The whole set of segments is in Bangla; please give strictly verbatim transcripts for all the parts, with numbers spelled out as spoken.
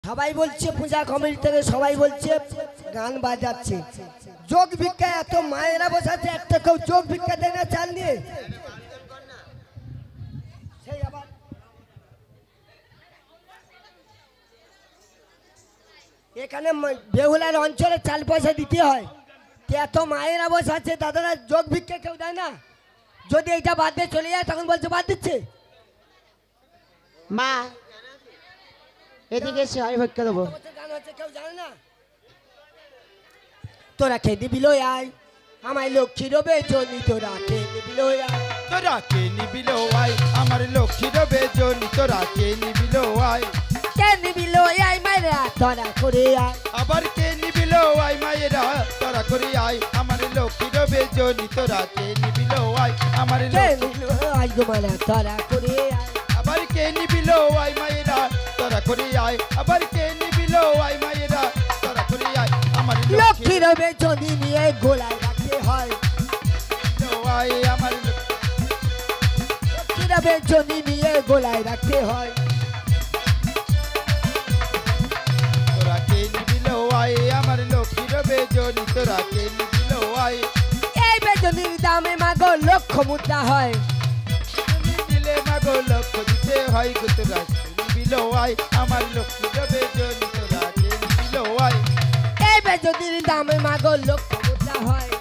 সবাই বলছে পূজা কমিটি থেকে সবাই বলছে গান বাজাচ্ছে যোগ ভিক্ষা এত মায়েরা বসাচ্ছে একটা কেউ যোগ ভিক্ষা দেয় না চাল নিয়ে এখানে বেহুলার অঞ্চলে চাল পয়সা দিতে হয় এত মায়েরা বসাচ্ছে দাদারা যোগ ভিক্ষা কেউ দেয় না যদি এইটা বাদ দিয়ে চলে যায় তখন বলছে বাদ দিচ্ছে মা এদিকে এসে আমি ভিক্ষা দেবো গান হচ্ছে কেউ জানে না তোরা খেয়ে দিবি লো আয় আমার লক্ষ্মী রবে জনি তোরা খেয়ে দিবি লো আয় তোরা কে নিবি লো আয় আমার লক্ষ্মী রবে জনি তোরা কে নিবি লো আয় কে নিবি লো আয় মায়েরা তোরা করে আয় আবার কে নিবি লো আয় মায়েরা তোরা করে আয় আমার লক্ষ্মী রবে জনি তোরা কে নিবি লো আয় আমার কে নিবি লো আয় গো মায়েরা তোরা করে আয় আবার কে নিবি লো আয় মায়েরা তোরা করে আয় আবার কে নিবি লো আয় মায়েরা তোরা করে আয় আমার লক্ষ্মী রবে জনি নিয়ে গোলায় রাখতে হয় লো আয় আমার লক্ষ্মী রবে জনি নিয়ে গোলায় রাখতে হয় তোরা কে নিবি লো আয় আমার লক্ষ্মী রবে জনি তোরা কে নিবি লো আয় এই বেজনির দামে মাগো লক্ষ মুদ্রা হয় দিলে মাগো লক্ষ দিতে হয় গো তোরা নিবি লো আয় আমার লক্ষ্মী রবে জনি তোরা কে নিবি লো আয় এই বেজনির দামে মাগো লক্ষ মুদ্রা হয়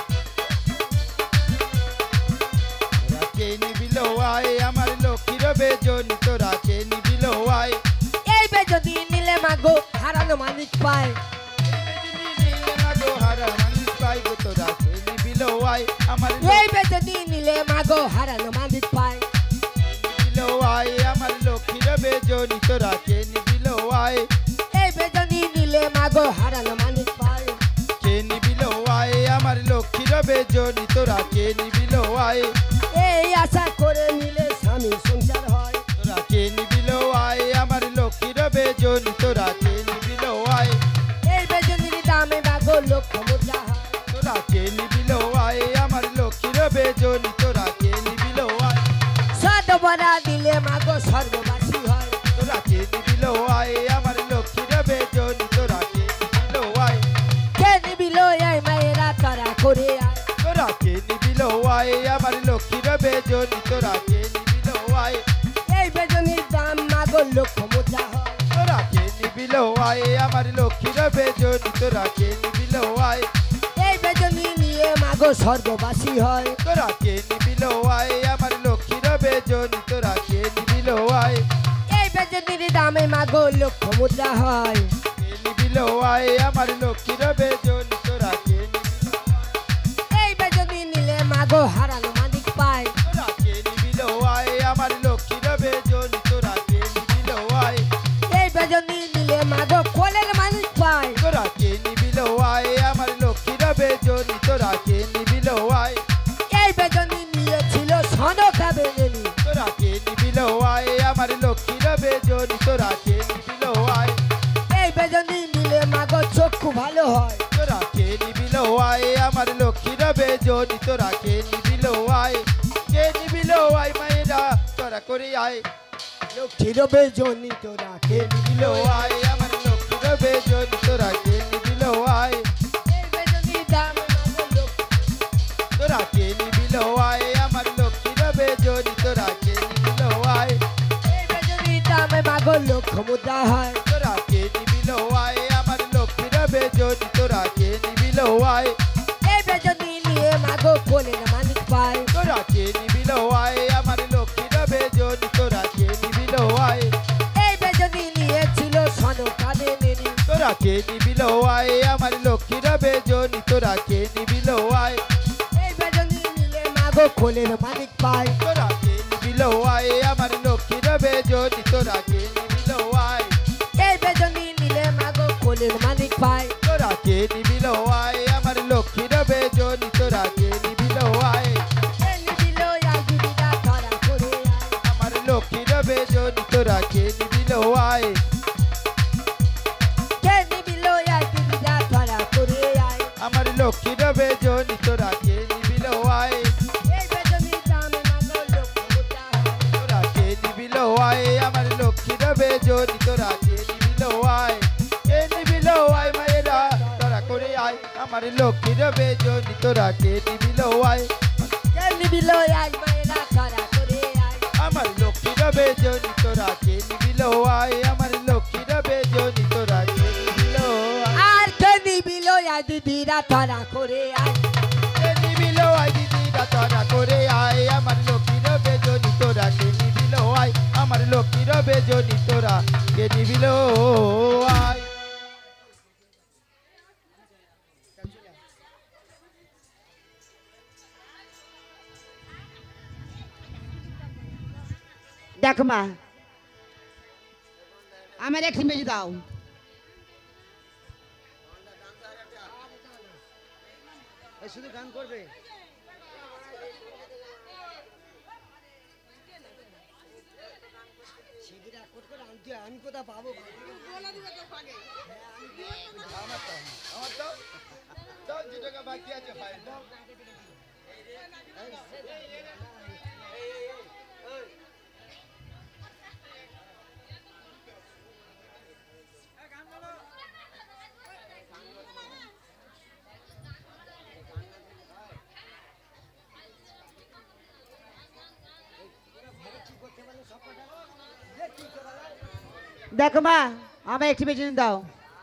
তোরা কে নিবি লো আয় আমার লক্ষ্মী রবে জনি তোরা কে নিবি লো আয় এই বেজনি নিলে মাগো হারানো মালিক পায় নিলে মাগো হারা মানুষ পাই গো তোরা কে নিবি লো আয় আমার এই বেজনি নিলে মাগো হারানো মালিক পায় নিবি লো আয় আমার লক্ষ্মী রবে জনি তোরা কে নিবি লো আয় এই বেজনি নিলে মাগো হারানো মালিক পায় কে নিবি লো আয় আমার লক্ষ্মী রবে জনি তোরা কে নিবি লো আয় এই আশা করে নিলে স্বামী সংসার হয় তোরা কে নিবি লো আয় আমার লক্ষ্মী রবে জনি তোরা কে নিবি লো আয় এই বেজনির দামে মাগো লক্ষ মুদ্রা হয় তোরা কে নিবি লো আয় আমার লক্ষ্মী রবে জনি তোরা কে নিবি লো আয় সদ বড়া দিলে মাগো স্বর্গবাসী হয় তোরা কে নিবি লো আয় আমার লক্ষ্মী রবে জনি তোরা কে নিবি লো আয় কে নিবি লো আয় মায়েরা তারা করে আয় তোরা কে নিবি লো আয় আমার লক্ষ্মী রবে জনি তোরা কে নিবি লো আয় এই বেজনির দাম মাগো লক্ষ মুদ্রা হয় তোরা কে নিবি লো আয় আমার লক্ষ্মী রবে জনি তোরা কে নিবি লো আয় এই বেজনি নিয়ে মাগো স্বর্গবাসী হয় তোরা কে নিবি লো আয় আমার লক্ষ্মী রবে জনি তোরা কে নিবি লো আয় এই বেজনির দামে মাগো লক্ষ মুদ্রা হয় কে নিবি লো আয় আমার লক্ষ্মী রবে জনি তোরা কে নিবি লো আয় এই বেজনি নিলে মাগো হারানো মালিক পায় তোরা কে নিবি লো আয় আমার লক্ষ্মী রবে জনি তোরা কে নিবি লো আয় এই বেজনি নিলে মাগো কোলের মালিক পায় তোরা কে নিবি লো আয় আমার লক্ষ্মী রবে জনি তোরা কে নিবি লো আয় এই বেজনি নিয়েছিল সনকা বেজনি তোরা কে নিবি লো আয় আমার লক্ষ্মী রবে জনি তোরা কে নিবি লো আয় এই বেজনি নিলে মাগো চক্ষু ভালো হয় তোরা কে নিবি লো আয় আমার লক্ষ্মী রবে জনি তোরা কে নিবি লো আয় কে নিবি লো আয় মায়েরা তোরা করে আয় লক্ষ্মী রবে জনি তোরা কে নিবি লো আয় আমার লক্ষ্মী রবে জনি তোরা কে নিবি লো আয় এই বেজনির দামে মাগো লক্ষ তোরা কে নিবি লো আয় আমার লক্ষ্মী রবে জনি তোরা কে নিবি লো আয় এই বেজনির দামে মাগো লক্ষ মুদ্রা হয় তোরা কে নিবি লো আয় আমার লক্ষ্মী রবে জনি তোরা কে নিবি লো আয় এই বেজনি নিয়ে মাগো কোলের মালিক পায় তোরা কে নিবি লো আয় আমার লক্ষ্মী রবে জনি তোরা কে নিবি লো আয় এই বেজনি নিয়েছিল সনকা বেজনি তোরা কে নিবি লো আয় আমার লক্ষ্মী রবে জনি তোরা কে নিবি লো আয় এই বেজনি নিলে মাগো কোলের মালিক পায় তোরা কে নিবি লো আয় আমার লক্ষ্মী রবে জনি তোরা কে নিবি লো আয় এই বেজনি নিলে মাগো কোলের মালিক পায় তোরা কে নিবি লো আয় আমার লক্ষ্মী রবে জনি তোরা কে নিবি লো আয় এই নিবিল আয় দিদিরা তারা করে আয় আমার লক্ষ্মী রবে জনি তোরা কে নিবি লো আয় কে নিবিল আয় দিদিরা তারা করে আয় আমার লক্ষ্মী রবে জনি তোরা কে নিবি লো আয় এই বেজনির দামে মাগো লক্ষ মুদ্রা হয় তোরা কে নিবি লো আয় আমার লক্ষ্মী রবে জনি তোরা কে নিবি লো আয় আমার লক্ষ্মীর বেজনি তোরা কে নিবিল আয় কে নিবিল আয় মায়েরা ধরা করে আয় আমার লক্ষ্মীর বেজনি তোরা কে নিবিল আয় আমার লক্ষ্মীর বেজনি তোরা কে নিবিল আয় আর কে নিবিল আয় দিদিরা ধরা করে আয় কে নিবিল আয় দিদিরা ধরা করে আয় আমার লক্ষ্মীর বেজনি তোরা কে নিবিল আয় আমার লক্ষ্মীর বেজনি তোরা কে নিবিল আয় দেখো মা আমার একটি মেজে দাও শুধু গান করবে আমি কোথা পাবো বাকি আছে দেখো মা আমার একটি মেজে দাও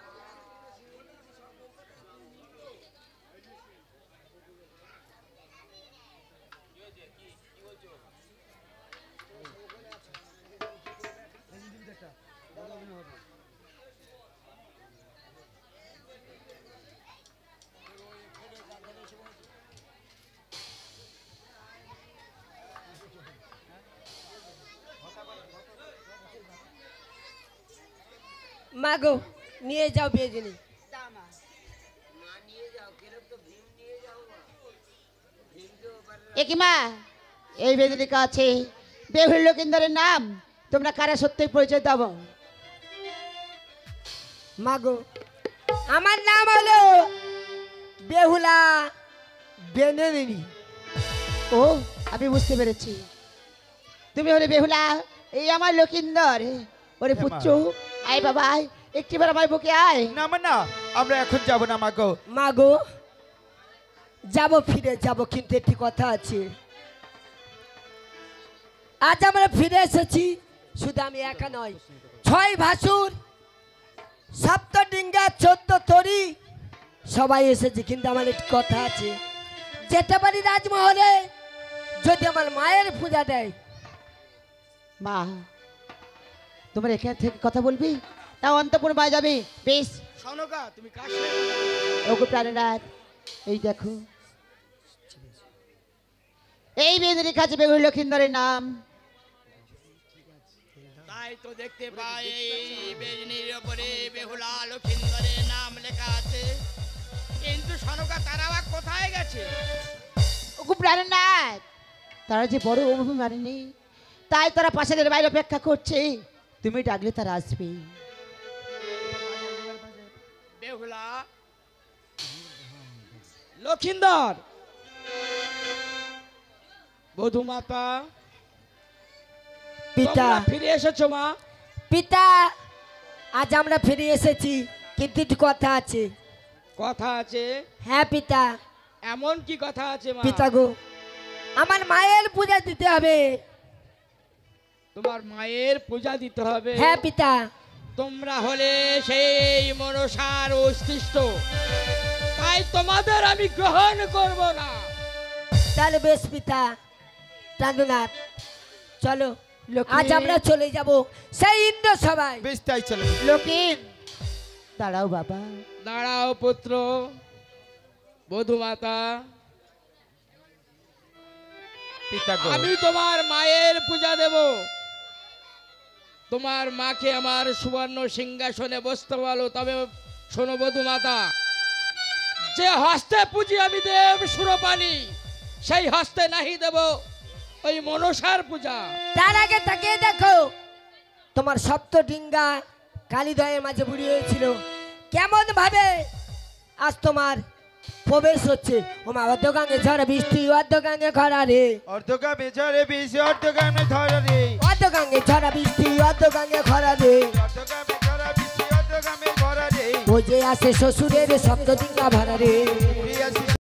মাগো নিয়ে যাও বেজনি একই মা এই বেদিনী কাছে বেহুল লক্ষিন্দরের নাম তোমরা কারা সত্যি পরিচয় দাও মাগো আমার নাম হলো বেহুলা বেনেনি ও আমি বুঝতে পেরেছি তুমি হলে বেহুলা এই আমার লক্ষিন্দর ওরে পুচ্চু আয় বাবা আয় একটিবার আমার বুকে আয় না মা না আমরা এখন যাব না মাগো মাগো যাব ফিরে যাব কিন্তু একটি কথা আছে আজ আমরা ফিরে এসেছি শুধু আমি একা নয় ছয় ভাসুর সপ্ত ডিঙ্গা চোদ্দ তরি সবাই এসেছে কিন্তু আমার একটি কথা আছে যেতে পারি রাজমহলে যদি আমার মায়ের পূজা দেয় মা তোমার এখান থেকে কথা বলবি তাও অন্তপুর মা যাবে বেশ শোনকা তুমি কাশ ওগো প্রাণনাথ এই দেখো এই বেদিনী কাছে বেহুল লক্ষিন্দরের নাম তাই তো দেখতে পাই এই বেজনির উপরে বেহুলা লক্ষিন্দরের নাম লেখা আছে কিন্তু সনকা তারা আবার কোথায় গেছে ওগো প্রাণনাথ তারা যে বড় অভিমানিনী তাই তারা পাশের বাইরে অপেক্ষা করছে তুমি ডাকলে তারা আসবে বেহুলা লক্ষিন্দর বধূ মাতা পিতা তোমরা ফিরে এসেছো মা পিতা আজ আমরা ফিরে এসেছি কিন্তু একটু কথা আছে কথা আছে হ্যাঁ পিতা এমন কি কথা আছে মা পিতা গো আমার মায়ের পূজা দিতে হবে তোমার মায়ের পূজা দিতে হবে হ্যাঁ পিতা তোমরা হলে সেই মনসার অস্তিষ্ঠ তাই তোমাদের আমি গ্রহণ করব না তাহলে বেশ পিতা চাঁদনাথ চলো লক্ষ্মী। আজ আমরা চলে যাব সেই ইন্দ্র সবাই বেশ তাই চলো লক্ষিন দাঁড়াও বাবা দাঁড়াও পুত্র বধূ মাতা পিতা গো আমি তোমার মায়ের পূজা দেব তোমার মাকে আমার সুবর্ণ সিংহাসনে বসতে বলো তবে শোনো বধূ মাতা যে হস্তে পুজি আমি দেব সুরপানি সেই হস্তে নাহি দেব ওই মনসার পূজা তার আগে তাকিয়ে দেখো তোমার সপ্ত ডিঙ্গা কালীদয়ের মাঝে বুড়ি হয়েছিল কেমন ভাবে আজ তোমার প্রবেশ হচ্ছে ওমা অর্ধগাঙ্গে ঝড় বৃষ্টি অর্ধগাঙ্গে খরা রে অর্ধগামে ঝরে বেশি অর্ধগামে ধরে রে অর্ধগাঙ্গে ঝড় বৃষ্টি অর্ধগাঙ্গে খরা রে অর্ধগামে ঝরে বেশি অর্ধগামে ধরে রে ওই যে আছে শ্বশুরের সপ্তদিঙ্গা ভাড়া রে। প্রিয়